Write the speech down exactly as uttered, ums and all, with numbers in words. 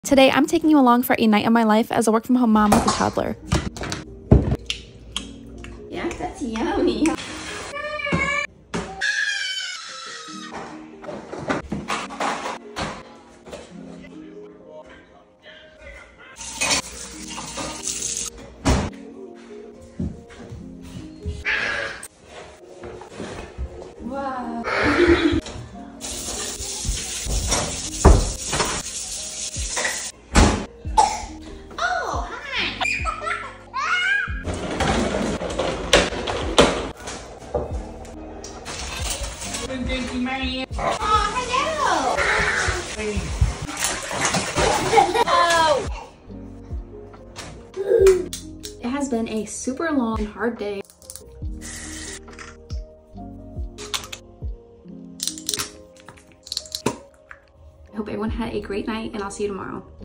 Today, I'm taking you along for a night of my life as a work-from-home mom with a toddler. Yeah, that's yummy. Wow. Oh, hi. Thank you, Marianne. Oh, hello. Oh. It has been a super long and hard day. I hope everyone had a great night, and I'll see you tomorrow.